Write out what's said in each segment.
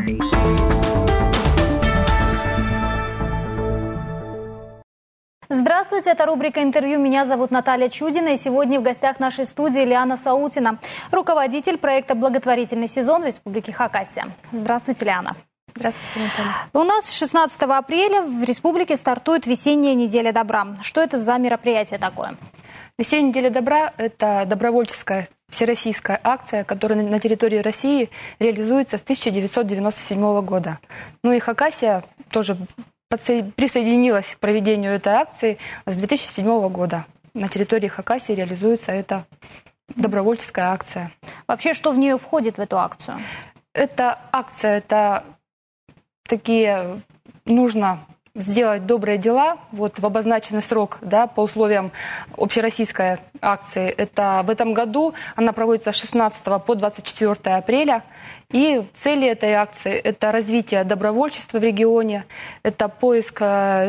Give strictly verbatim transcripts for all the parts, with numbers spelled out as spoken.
Здравствуйте, это рубрика «Интервью». Меня зовут Наталья Чудина, и сегодня в гостях нашей студии Лиана Саутина, руководитель проекта «Благотворительный сезон» в Республике Хакасия. Здравствуйте, Лиана. Здравствуйте, Наталья. У нас шестнадцатого апреля в республике стартует весенняя неделя добра. Что это за мероприятие такое? Весенняя неделя добра – это добровольческая всероссийская акция, которая на территории России реализуется с тысяча девятьсот девяносто седьмого года. Ну и Хакасия тоже присоединилась к проведению этой акции с две тысячи седьмого года. На территории Хакасии реализуется эта добровольческая акция. Вообще, что в нее входит, в эту акцию? Эта акция – это такие, нужно сделать добрые дела вот в обозначенный срок, да, по условиям общероссийской акции. Это в этом году она проводится с шестнадцатого по двадцать четвёртое апреля. И цели этой акции – это развитие добровольчества в регионе, это поиск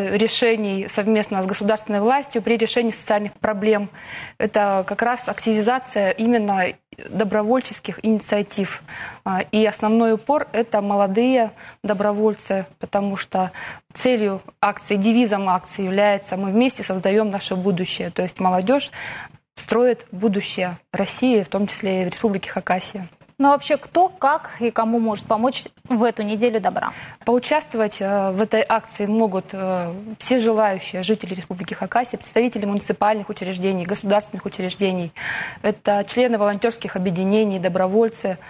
решений совместно с государственной властью при решении социальных проблем. Это как раз активизация именно добровольческих инициатив. И основной упор – это молодые добровольцы, потому что целью акции, девизом акции является «Мы вместе создаем наше будущее». То есть молодежь строит будущее России, в том числе и в Республике Хакасия. Но вообще кто, как и кому может помочь в эту неделю добра? Поучаствовать в этой акции могут все желающие жители Республики Хакасия, представители муниципальных учреждений, государственных учреждений. Это члены волонтерских объединений, добровольцы.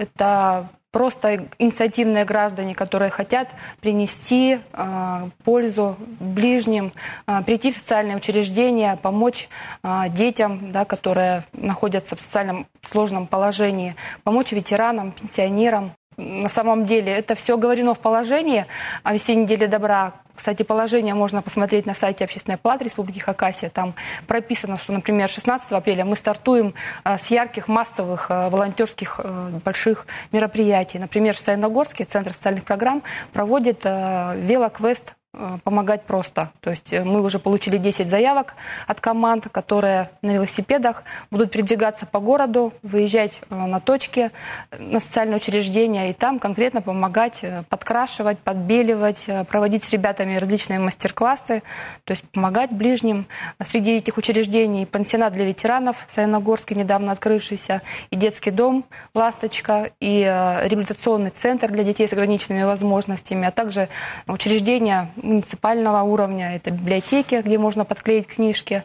Это просто инициативные граждане, которые хотят принести э, пользу ближним, э, прийти в социальные учреждения, помочь э, детям, да, которые находятся в социальном сложном положении, помочь ветеранам, пенсионерам. На самом деле это все говорено в положении о весенней неделе добра. Кстати, положение можно посмотреть на сайте Общественной палаты Республики Хакасия. Там прописано, что, например, шестнадцатого апреля мы стартуем с ярких массовых волонтерских больших мероприятий. Например, в Саяногорске Центр социальных программ проводит велоквест «Помогать просто». То есть мы уже получили десять заявок от команд, которые на велосипедах будут передвигаться по городу, выезжать на точки, на социальные учреждения и там конкретно помогать подкрашивать, подбеливать, проводить с ребятами различные мастер-классы, то есть помогать ближним. Среди этих учреждений пансионат для ветеранов в Саяногорске, недавно открывшийся, и детский дом «Ласточка», и реабилитационный центр для детей с ограниченными возможностями, а также учреждения муниципального уровня. Это библиотеки, где можно подклеить книжки,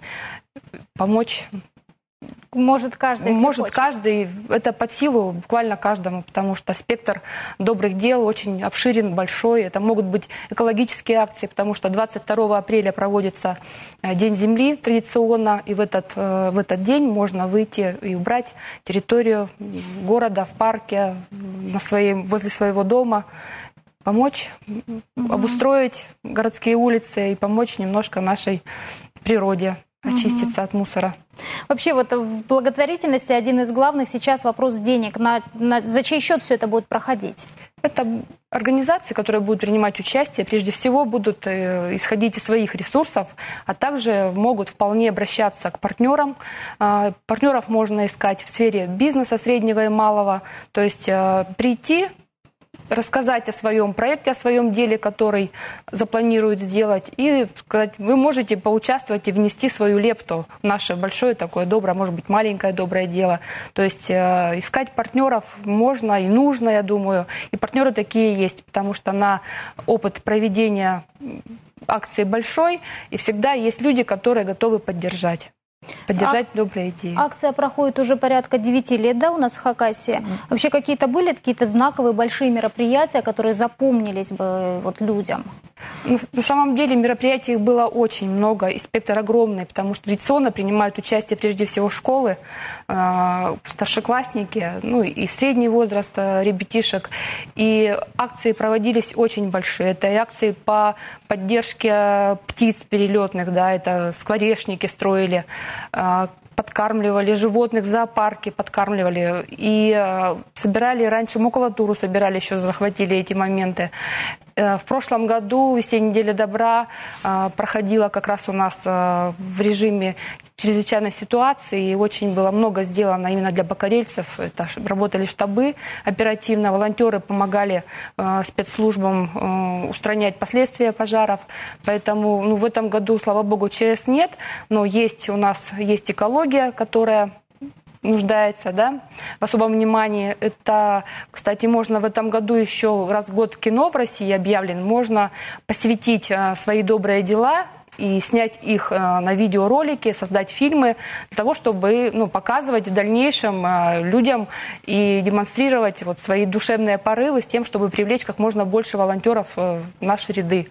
помочь. Может каждый. Может хочет. каждый. Это под силу буквально каждому, потому что спектр добрых дел очень обширен, большой. Это могут быть экологические акции, потому что двадцать второго апреля проводится День Земли традиционно, и в этот, в этот день можно выйти и убрать территорию города в парке, на своем, возле своего дома, помочь угу. обустроить городские улицы и помочь немножко нашей природе очиститься угу. от мусора. Вообще вот в благотворительности один из главных сейчас вопрос денег. На, на, за чей счет все это будет проходить? Это организации, которые будут принимать участие, прежде всего будут исходить из своих ресурсов, а также могут вполне обращаться к партнерам. Партнеров можно искать в сфере бизнеса среднего и малого, то есть прийти, рассказать о своем проекте, о своем деле, который запланируют сделать, и сказать, вы можете поучаствовать и внести свою лепту в наше большое такое доброе, может быть, маленькое доброе дело. То есть э, искать партнеров можно и нужно, я думаю, и партнеры такие есть, потому что на опыт проведения акции большой, и всегда есть люди, которые готовы поддержать. Поддержать а, добрые идеи. Акция проходит уже порядка девяти лет, да, у нас в Хакасии. Mm-hmm. Вообще какие-то были какие-то знаковые большие мероприятия, которые запомнились бы вот людям? На, на самом деле мероприятий было очень много, и спектр огромный, потому что традиционно принимают участие прежде всего школы, э, старшеклассники, ну и средний возраст э, ребятишек. И акции проводились очень большие. Это и акции по поддержке птиц перелетных, да, это скворечники строили, э, подкармливали животных в зоопарке, подкармливали. И э, собирали раньше макулатуру, собирали, еще захватили эти моменты. В прошлом году весенняя неделя добра проходила как раз у нас в режиме чрезвычайной ситуации, и очень было много сделано именно для бакарельцев. Это работали штабы оперативно, волонтеры помогали спецслужбам устранять последствия пожаров. Поэтому ну, в этом году, слава богу, ЧС нет, но есть у нас есть экология, которая нуждается, да, в особом внимании. Это, кстати, можно в этом году еще, раз в год кино в России объявлен, можно посвятить свои добрые дела и снять их на видеоролики, создать фильмы для того, чтобы ну, показывать в дальнейшем людям и демонстрировать вот свои душевные порывы с тем, чтобы привлечь как можно больше волонтеров в наши ряды.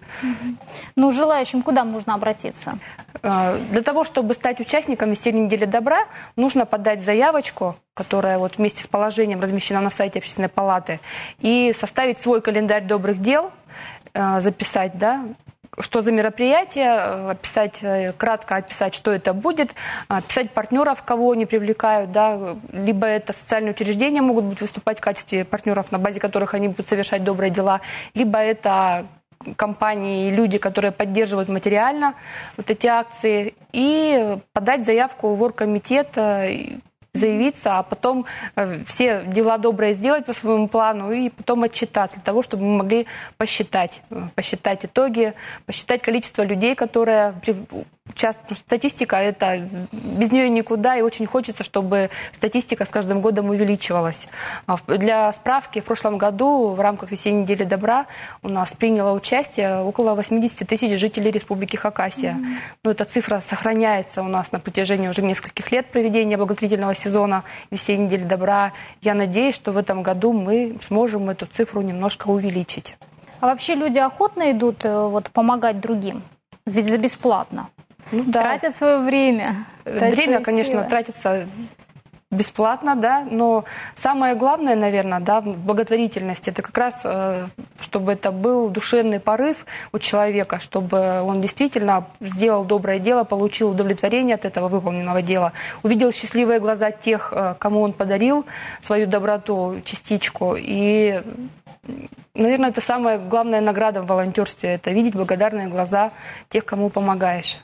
Ну, желающим куда нужно обратиться? Для того, чтобы стать участником весенней недели добра, нужно подать заявочку, которая вот вместе с положением размещена на сайте Общественной палаты, и составить свой календарь добрых дел, записать, да, что за мероприятие, описать, кратко описать, что это будет, описать партнеров, кого они привлекают, да, либо это социальные учреждения могут быть выступать в качестве партнеров, на базе которых они будут совершать добрые дела, либо это компании и люди, которые поддерживают материально вот эти акции, и подать заявку в оргкомитет, заявиться, а потом все дела добрые сделать по своему плану и потом отчитаться для того, чтобы мы могли посчитать, посчитать итоги, посчитать количество людей, которые участвуют. Статистика, это без нее никуда, и очень хочется, чтобы статистика с каждым годом увеличивалась. Для справки, в прошлом году в рамках весенней недели добра у нас приняло участие около восемьдесят тысяч жителей Республики Хакасия. Mm-hmm. Но эта цифра сохраняется у нас на протяжении уже нескольких лет проведения благотворительного сезона весенней недели добра. Я надеюсь, что в этом году мы сможем эту цифру немножко увеличить. А вообще люди охотно идут вот, помогать другим? Ведь за бесплатно. Ну, да. Тратят свое время. Время, конечно, силы. Тратится бесплатно, да, но самое главное, наверное, да, в благотворительности, это как раз, чтобы это был душевный порыв у человека, чтобы он действительно сделал доброе дело, получил удовлетворение от этого выполненного дела, увидел счастливые глаза тех, кому он подарил свою доброту, частичку, и, наверное, это самая главная награда в волонтерстве, это видеть благодарные глаза тех, кому помогаешь.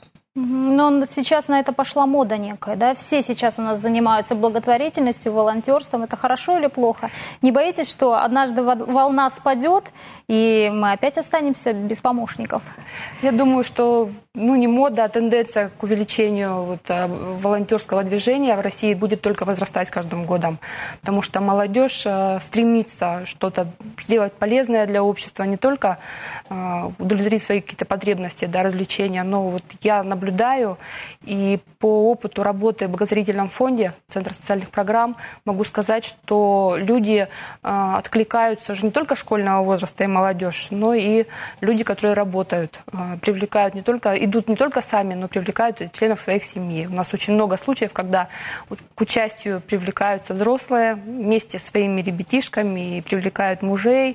Но сейчас на это пошла мода некая, да? Все сейчас у нас занимаются благотворительностью, волонтерством. Это хорошо или плохо? Не боитесь, что однажды волна спадет, и мы опять останемся без помощников? Я думаю, что ну, не мода, а тенденция к увеличению вот, волонтерского движения в России будет только возрастать с каждым годом. Потому что молодежь стремится что-то сделать полезное для общества, не только удовлетворить свои какие-то потребности, да, развлечения, но вот я наблюдаю и по опыту работы в благотворительном фонде Центра социальных программ могу сказать, что люди откликаются уже не только школьного возраста и молодежь, но и люди, которые работают, привлекают не только, идут не только сами, но привлекают и членов своих семей. У нас очень много случаев, когда к участию привлекаются взрослые вместе со своими ребятишками, и привлекают мужей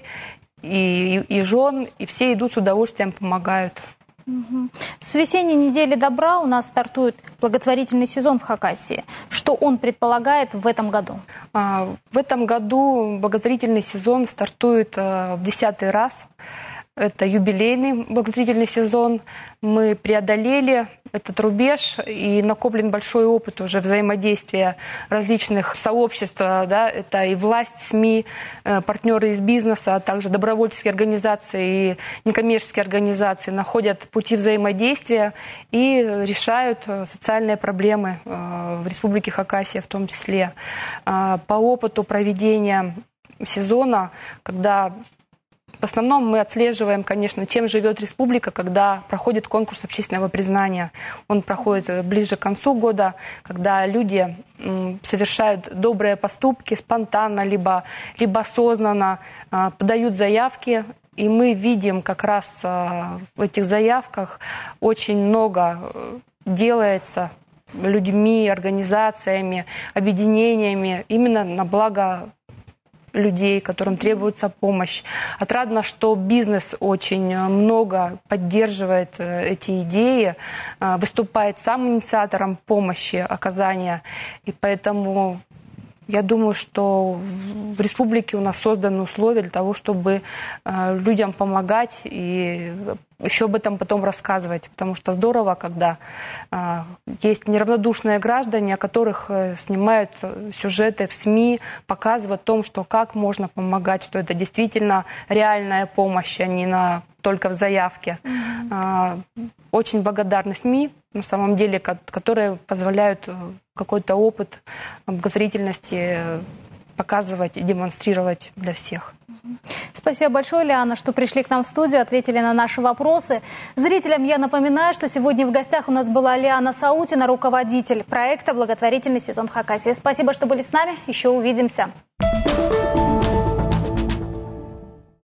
и, и, и жен, и все идут с удовольствием, помогают. Угу. С весенней недели добра у нас стартует благотворительный сезон в Хакасии. Что он предполагает в этом году? А, в этом году благотворительный сезон стартует а, в десятый раз. Это юбилейный благотворительный сезон. Мы преодолели этот рубеж и накоплен большой опыт уже взаимодействия различных сообществ. Да, это и власть, СМИ, партнеры из бизнеса, а также добровольческие организации и некоммерческие организации находят пути взаимодействия и решают социальные проблемы в Республике Хакасия в том числе. По опыту проведения сезона, когда в основном мы отслеживаем, конечно, чем живет республика, когда проходит конкурс общественного признания. Он проходит ближе к концу года, когда люди совершают добрые поступки спонтанно, либо, либо осознанно, подают заявки. И мы видим как раз в этих заявках очень много делается людьми, организациями, объединениями именно на благо людей, которым требуется помощь. Отрадно, что бизнес очень много поддерживает эти идеи, выступает сам инициатором помощи, оказания. И поэтому Я думаю, что в республике у нас созданы условия для того, чтобы э, людям помогать и еще об этом потом рассказывать. Потому что здорово, когда э, есть неравнодушные граждане, о которых э, снимают сюжеты в СМИ, показывают о том, что как можно помогать, что это действительно реальная помощь, а не на, только в заявке. Mm-hmm. Э, очень благодарны СМИ, на самом деле, которые позволяют какой-то опыт благотворительности показывать и демонстрировать для всех. Спасибо большое, Лиана, что пришли к нам в студию, ответили на наши вопросы. Зрителям я напоминаю, что сегодня в гостях у нас была Лиана Саутина, руководитель проекта «Благотворительный сезон в Хакасии». Спасибо, что были с нами. Еще увидимся.